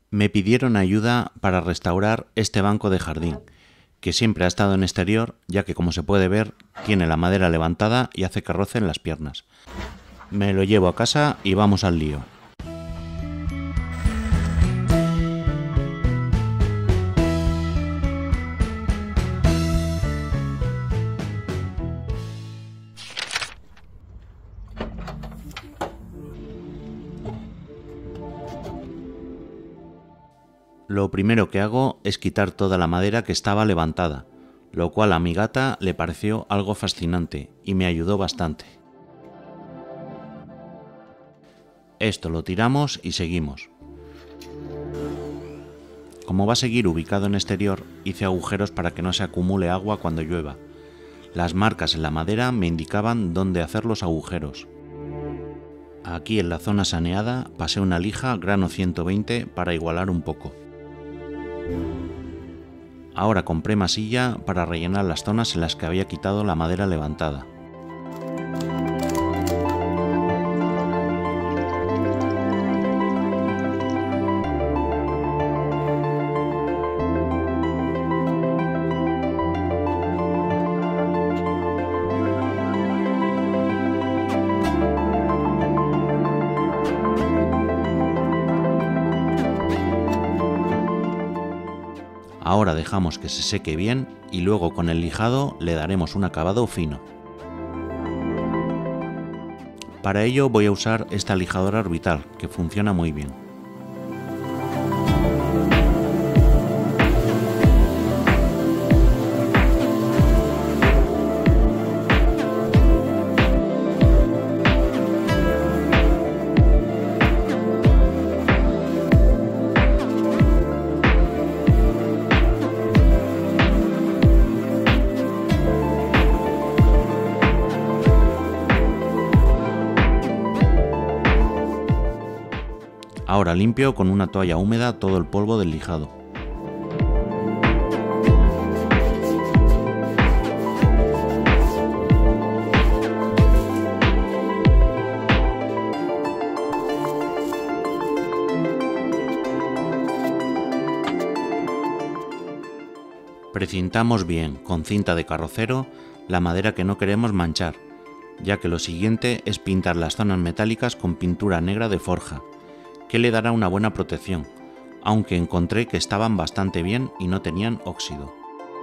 Me pidieron ayuda para restaurar este banco de jardín, que siempre ha estado en exterior, ya que, como se puede ver, tiene la madera levantada y hace que rocen las piernas. Me lo llevo a casa y vamos al lío. Lo primero que hago es quitar toda la madera que estaba levantada, lo cual a mi gata le pareció algo fascinante y me ayudó bastante. Esto lo tiramos y seguimos. Como va a seguir ubicado en exterior, hice agujeros para que no se acumule agua cuando llueva. Las marcas en la madera me indicaban dónde hacer los agujeros. Aquí en la zona saneada pasé una lija grano 120 para igualar un poco. Ahora compré masilla para rellenar las zonas en las que había quitado la madera levantada. Ahora dejamos que se seque bien y luego con el lijado le daremos un acabado fino. Para ello voy a usar esta lijadora orbital, que funciona muy bien. Ahora limpio con una toalla húmeda todo el polvo del lijado. Precintamos bien con cinta de carrocero la madera que no queremos manchar, ya que lo siguiente es pintar las zonas metálicas con pintura negra de forja, que le dará una buena protección, aunque encontré que estaban bastante bien y no tenían óxido.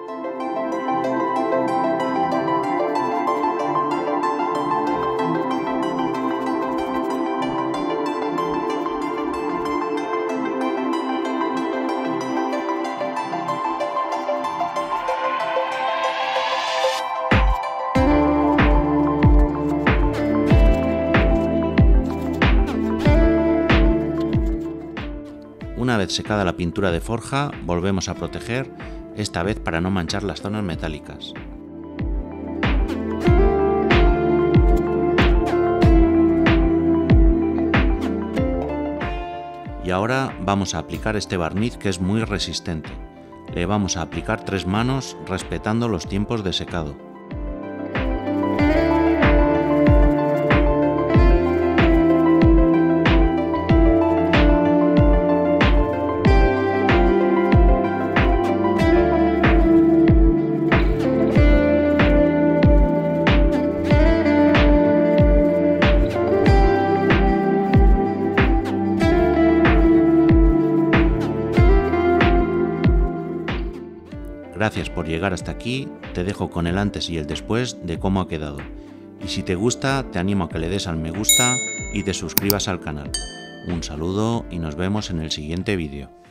Una vez secada la pintura de forja, volvemos a proteger, esta vez para no manchar las zonas metálicas. Y ahora vamos a aplicar este barniz que es muy resistente. Le vamos a aplicar 3 manos respetando los tiempos de secado. Gracias por llegar hasta aquí, te dejo con el antes y el después de cómo ha quedado. Y si te gusta, te animo a que le des al me gusta y te suscribas al canal. Un saludo y nos vemos en el siguiente vídeo.